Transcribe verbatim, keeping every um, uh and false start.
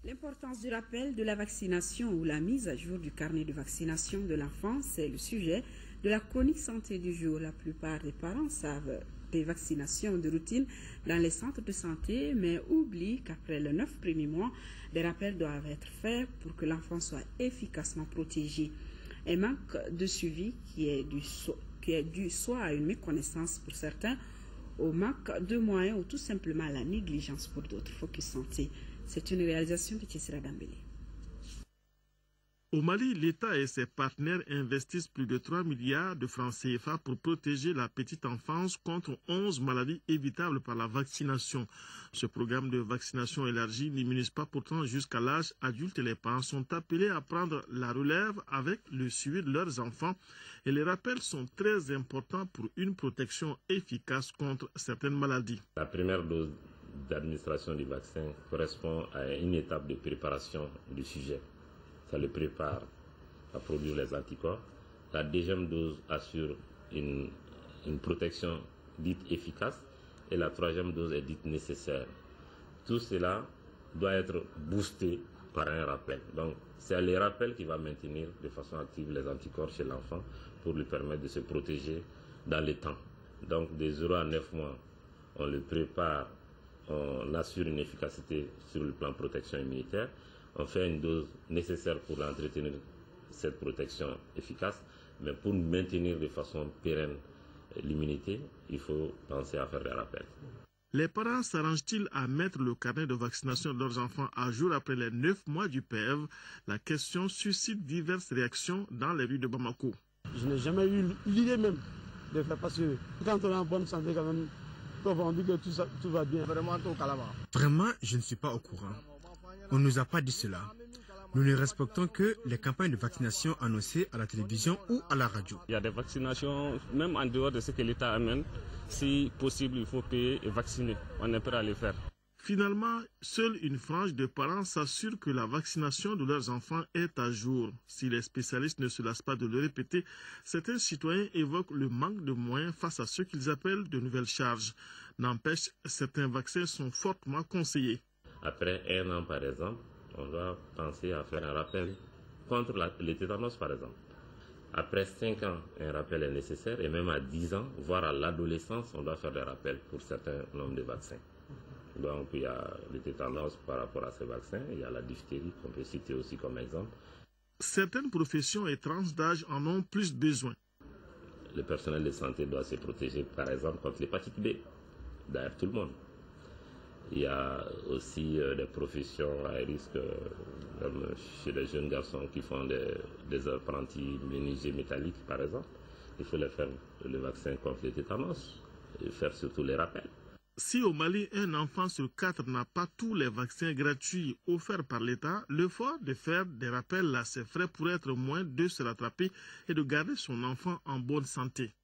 L'importance du rappel de la vaccination ou la mise à jour du carnet de vaccination de l'enfant, c'est le sujet de la chronique santé du jour. La plupart des parents savent des vaccinations de routine dans les centres de santé, mais oublient qu'après les neuf premiers mois, des rappels doivent être faits pour que l'enfant soit efficacement protégé. Un manque de suivi qui est dû, qui est dû soit à une méconnaissance pour certains, au manque de moyens ou tout simplement à la négligence pour d'autres. Focus Santé. C'est une réalisation de Tessera Dambélé. Au Mali, l'État et ses partenaires investissent plus de trois milliards de francs C F A pour protéger la petite enfance contre onze maladies évitables par la vaccination. Ce programme de vaccination élargi n'immunise pas pourtant jusqu'à l'âge adulte et les parents sont appelés à prendre la relève avec le suivi de leurs enfants et les rappels sont très importants pour une protection efficace contre certaines maladies. La première dose d'administration du vaccin correspond à une étape de préparation du sujet. Ça le prépare à produire les anticorps. La deuxième dose assure une, une protection dite efficace et la troisième dose est dite nécessaire. Tout cela doit être boosté par un rappel. Donc c'est le rappel qui va maintenir de façon active les anticorps chez l'enfant pour lui permettre de se protéger dans le temps. Donc de zéro à neuf mois, on le prépare, on assure une efficacité sur le plan protection immunitaire. On fait une dose nécessaire pour entretenir cette protection efficace, mais pour maintenir de façon pérenne l'immunité, il faut penser à faire des rappels. Les parents s'arrangent-ils à mettre le carnet de vaccination de leurs enfants à jour après les neuf mois du P E V? La question suscite diverses réactions dans les rues de Bamako. Je n'ai jamais eu l'idée même de faire parce que quand on est en bonne santé quand même, on dit que tout, ça, tout va bien. Vraiment, je ne suis pas au courant. On ne nous a pas dit cela. Nous ne respectons que les campagnes de vaccination annoncées à la télévision ou à la radio. Il y a des vaccinations, même en dehors de ce que l'État amène. Si possible, il faut payer et vacciner. On est prêt à le faire. Finalement, seule une frange de parents s'assure que la vaccination de leurs enfants est à jour. Si les spécialistes ne se lassent pas de le répéter, certains citoyens évoquent le manque de moyens face à ce qu'ils appellent de nouvelles charges. N'empêche, certains vaccins sont fortement conseillés. Après un an, par exemple, on doit penser à faire un rappel contre la, le tétanos, par exemple. Après cinq ans, un rappel est nécessaire et même à dix ans, voire à l'adolescence, on doit faire des rappels pour certains nombres de vaccins. Donc il y a le tétanos par rapport à ces vaccins, il y a la diphtérie qu'on peut citer aussi comme exemple. Certaines professions et tranches d'âge en ont plus besoin. Le personnel de santé doit se protéger par exemple contre l'hépatite B, d'ailleurs tout le monde. Il y a aussi euh, des professions à risque, euh, comme chez les jeunes garçons qui font des, des apprentis menuisiers métalliques par exemple. Il faut les faire le vaccin contre le tétanos et faire surtout les rappels. Si au Mali, un enfant sur quatre n'a pas tous les vaccins gratuits offerts par l'État, l'effort de faire des rappels à ses frais pourrait être moins de se rattraper et de garder son enfant en bonne santé.